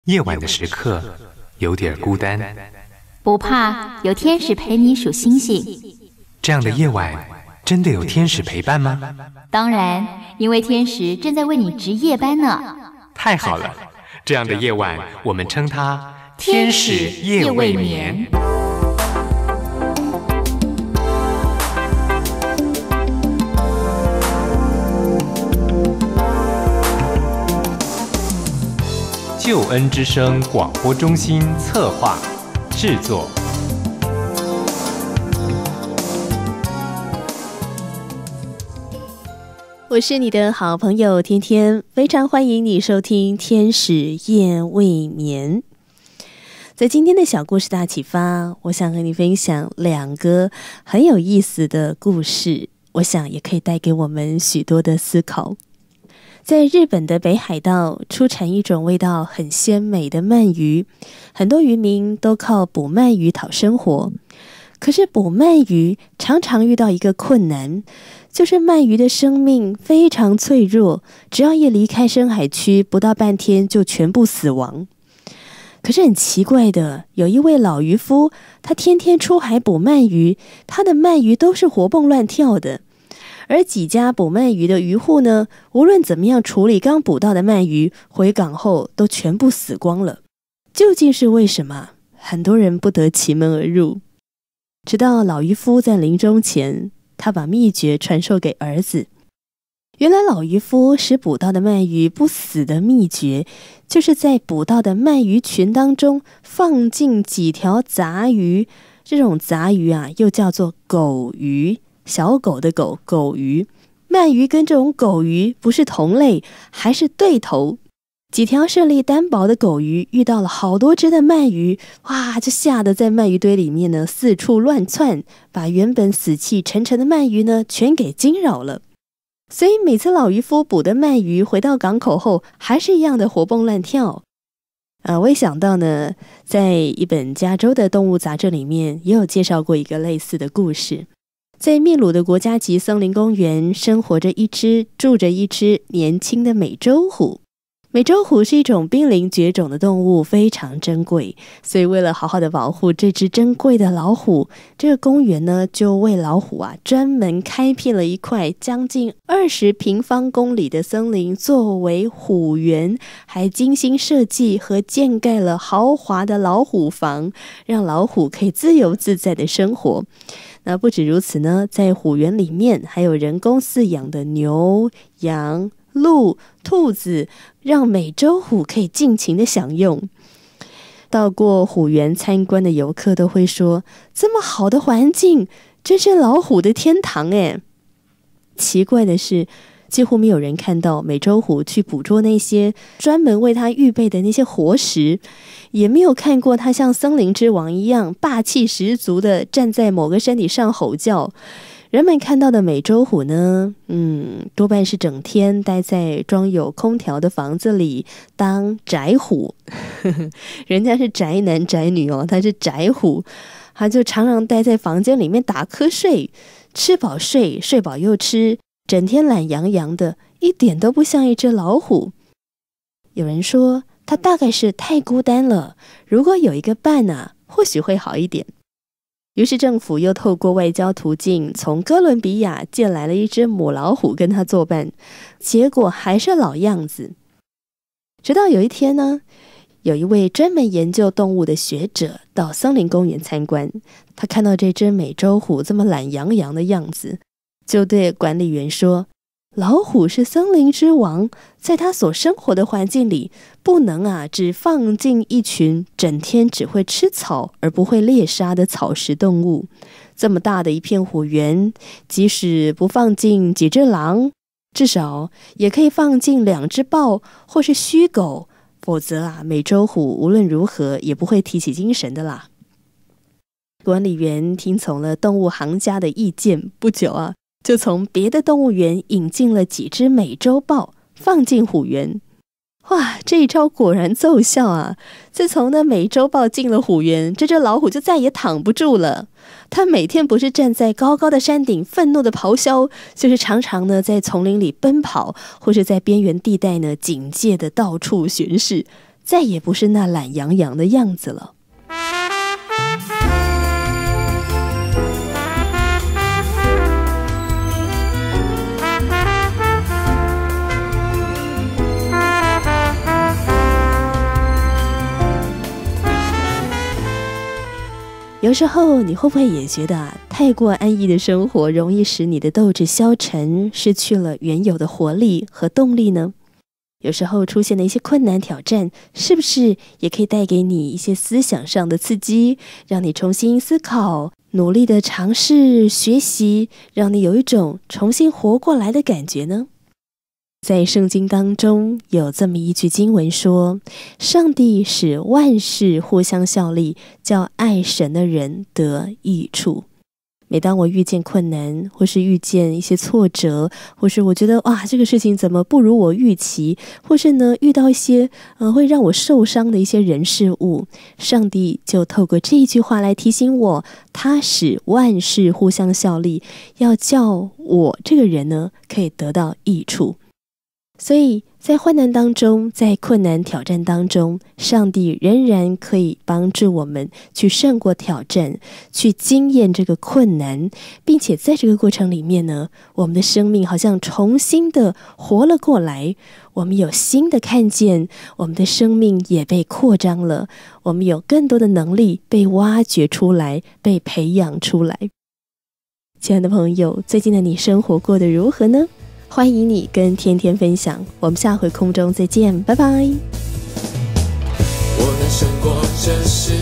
夜晚的时刻有点孤单， 不怕，有天使陪你数星星。 这样的夜晚真的有天使陪伴吗？ 当然，因为天使正在为你值夜班呢。 太好了，这样的夜晚我们称它天使夜未眠。救恩之声广播中心策划制作。 我是你的好朋友天天，非常欢迎你收听天使夜未眠。在今天的小故事大启发，我想和你分享2个很有意思的故事，我想也可以带给我们许多的思考。在日本的北海道出产一种味道很鲜美的鳗鱼，很多渔民都靠捕鳗鱼讨生活。可是捕鳗鱼常常遇到一个困难，就是鳗鱼的生命非常脆弱，只要一离开深海区，不到半天就全部死亡。可是很奇怪的，有一位老渔夫，他天天出海捕鳗鱼，他的鳗鱼都是活蹦乱跳的。而几家捕鳗鱼的渔户呢，无论怎么样处理刚捕到的鳗鱼，回港后都全部死光了。究竟是为什么？很多人不得其门而入。直到老渔夫在临终前，他把秘诀传授给儿子。原来老渔夫使捕到的鳗鱼不死的秘诀，就是在捕到的鳗鱼群当中放进几条杂鱼。这种杂鱼啊，又叫做狗鱼，小狗的狗，狗鱼。鳗鱼跟这种狗鱼不是同类，还是对头。几条视力单薄的狗鱼遇到了好多只的鳗鱼，哇，就吓得在鳗鱼堆里面呢四处乱窜，把原本死气沉沉的鳗鱼呢全给惊扰了。所以每次老渔夫捕的鳗鱼回到港口后，还是一样的活蹦乱跳。我也想到呢，在一本加州的动物杂志里面也有介绍过一个类似的故事。在秘鲁的国家级森林公园住着一只年轻的美洲虎。美洲虎是一种濒临绝种的动物，非常珍贵，所以为了好好的保护这只珍贵的老虎，这个公园呢就为老虎专门开辟了一块将近20平方公里的森林作为虎园，还精心设计和建盖了豪华的老虎房，让老虎可以自由自在的生活。那不止如此呢，在虎园里面还有人工饲养的牛、羊、鹿、兔子，让美洲虎可以尽情的享用。到过虎园参观的游客都会说，这么好的环境，真是老虎的天堂耶。奇怪的是，几乎没有人看到美洲虎去捕捉那些专门为它预备的那些活食，也没有看过它像森林之王一样霸气十足的站在某个山体上吼叫。人们看到的美洲虎呢，多半是整天待在装有空调的房子里当宅虎。人家是宅男宅女哦，他是宅虎，他就常常待在房间里面打瞌睡，吃饱睡，睡饱又吃，整天懒洋洋的，一点都不像一只老虎。有人说他大概是太孤单了，如果有一个伴或许会好一点。于是政府又透过外交途径从哥伦比亚借来了一只母老虎跟他作伴，结果还是老样子。直到有一天呢，有一位专门研究动物的学者到森林公园参观，他看到这只美洲虎这么懒洋洋的样子，就对管理员说，老虎是森林之王，在它所生活的环境里，不能只放进一群整天只会吃草而不会猎杀的草食动物。这么大的一片虎园，即使不放进几只狼，至少也可以放进2只豹或是虚狗，否则美洲虎无论如何也不会提起精神的啦。管理员听从了动物行家的意见，不久就从别的动物园引进了几只美洲豹，放进虎园。哇，这一招果然奏效自从那美洲豹进了虎园，这只老虎就再也躺不住了。它每天不是站在高高的山顶愤怒的咆哮，就是常常呢在丛林里奔跑，或是在边缘地带呢警戒的到处巡视。 再也不是那懒洋洋的样子了。有时候你会不会也觉得太过安逸的生活容易使你的斗志消沉，失去了原有的活力和动力呢？有时候出现的一些困难挑战，是不是也可以带给你一些思想上的刺激，让你重新思考，努力的尝试学习，让你有一种重新活过来的感觉呢？在圣经当中有这么一句经文说，上帝使万事互相效力，叫爱神的人得益处。每当我遇见困难，或是遇见一些挫折，或是我觉得这个事情怎么不如我预期，或是呢遇到一些会让我受伤的一些人事物，上帝就透过这一句话来提醒我，他使万事互相效力，要叫我这个人呢可以得到益处。所以在患难当中，在困难挑战当中，上帝仍然可以帮助我们去胜过挑战，去经验这个困难，并且在这个过程里面呢，我们的生命好像重新的活了过来，我们有新的看见，我们的生命也被扩张了，我们有更多的能力被挖掘出来，被培养出来。亲爱的朋友，最近的你生活过得如何呢？欢迎你跟天天分享，我们下回空中再见，拜拜。 我能胜过这世